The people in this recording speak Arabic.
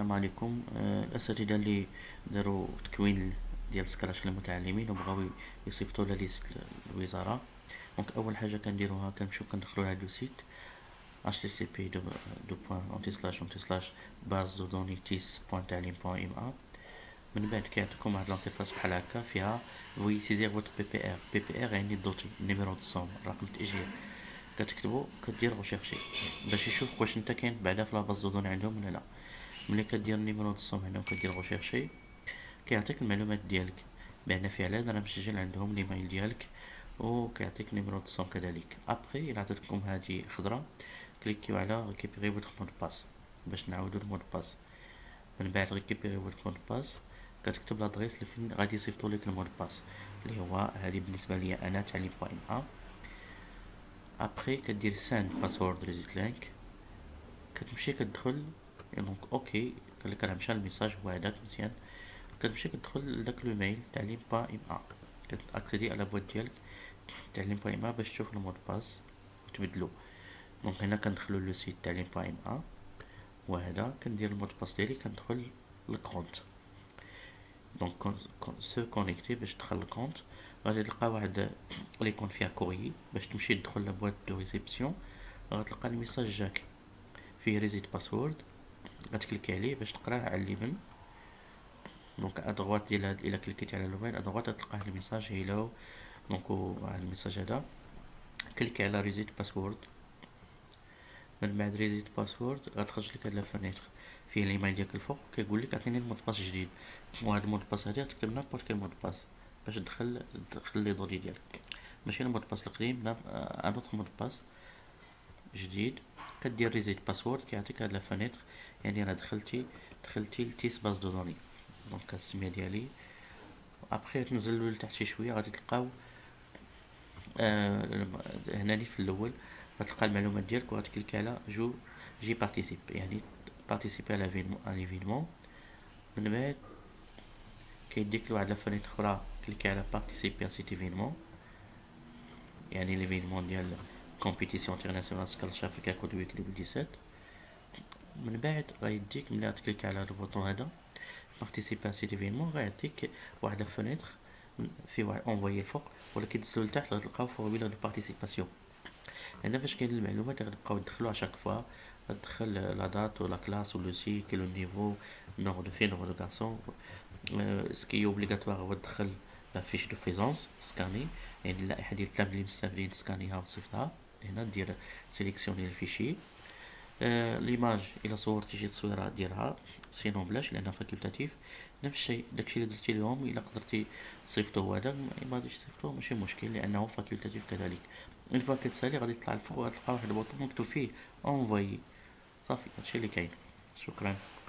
السلام عليكم. الأساتذة اللي داروا تكوين ديال سكراش للمتعلمين وبغاو يصيفطوا لا ليست للوزارة. دونك أول حاجة كنديروها كنمشيو كندخلو لهاد لو سيت http://base-de-données-tis.talim.ma. من بعد كيعطيكم واحد لانترفاس بحال هكا فيها فوي سيزير فوتر بي بي ار يعني الدوتي نيميرو دو الصوم رقم التأجيل. كتكتبو كدير غوشيرشي باش يشوف واش نتا كاين بعدا في لاباز دو دوني عندهم ولا لا. ملي كدير النيميرو دو الصوم هنا وكدير غوشيرشي كيعطيك المعلومات ديالك بان فعلا انا مسجل عندهم الايميل ديالك، وكيعطيك نيميرو دو الصوم كذلك. ابري الا عطاتكم هادي خضرا كليكيو على ريكيبيري فوتر مود باس باش نعاودو المود باس. من بعد ريكيبيري فوتر مود باس كتكتب لادريس اللي فين غادي يصيفطوا لك المود باس اللي هو هادي بالنسبه ليا انا تعليم بوين ا. ابري كدير ساند باسورد ريزيت لينك، كتمشي كتدخل دونك اوكي قالك راه مشى الميساج هو هذاك مزيان. كتمشي كتدخل لداك لو ميل تعليم با ام ا، كتاكسيدي على بوات ديالك تعليم با ام ا باش تشوف المود باس وتبدلو. دونك هنا كندخلو لو سيت تعليم با ام ا، وهذا كندير المود باس ديالي كندخل للكونت. دونك سو كونيكتي باش تدخل للكونت غادي تلقى واحد ليكون فيها كوريي باش تمشي تدخل لبوات دو ريسيبسيون. غتلقى الميساج جاك فيه ريزيت باسورد، غتكليكي عليه باش تقراه على اليمين. دونك ادغوات ديال الا كليكيتي على لومين ادغوات تلقى الميساج هيلو. دونك على الميساج هذا كليكي على ريزيت باسورد. من بعد ريزيت باسورد غتخرج لك هاد لافونيتر فيه الايميل ديالك الفوق كيقول لك عطيني المود باس جديد، وهاد المود باس هادي تكتب نابورت كيل مود باس باش تدخل لي دوني ديالك، ماشي المود باس القديم لا ان اوتر مود باس جديد. كدير ريزيت باسورد كيعطيك هاد لافونيتر يعني راه دخلتي لتيس باز دو دوني. دونك السميه ديالي ابخي تنزلو لتحت شي شويه غادي تلقاو هناني في الاول غتلقى المعلومات ديالك وغتكليكي على جي بارتيسيب يعني بارتيسيبي على ليفينمون. من بعد كيديك لواحد لافونيت اخرى كليكي على بارتيسيبي ا سيت ايفينمون يعني ليفينمون ديال كومبيتيسيون انترناسيونال سكراتش افريكا كود ويك 2017. من بعد غيديك ملي غتكليكي على البوطون هذا بارتيسيبي ا سيت ايفينمون غيعطيك واحد لافونيتر في واحد اونفويي الفوق، ولكن تسلو لتحت غتلقاو فورميلا دو بارتيسيباسيون. هنا فاش كاين المعلومات غنبقاو ندخلو على شاك فوا غتدخل لا دات ولا كلاس و لو سيكل و النيفو نومبر دو في نومبر دو غارسون. سكي اوبليغاتوار هو تدخل لا فيش دو بريزونس سكاني يعني اللائحه ديال الكلام اللي مستافدين تسكانيها وتصيفطها. هنا دير سيليكسيوني الفيشي. ليماج الا صورتي شي تصويره ديرها سينو بلاش لانها فاكولتاتيف. نفس الشيء داكشي اللي درتي لهم الا قدرتي تصيفطوه هذا ما غاديش تصيفطوه ماشي مشكل لانه فاكولتاتيف كذلك. اون فوا كتسالي غادي تطلع الفوق غتلقى واحد البوطون مكتوب فيه انفويي. صافي هادشي اللي كاين. شكرا.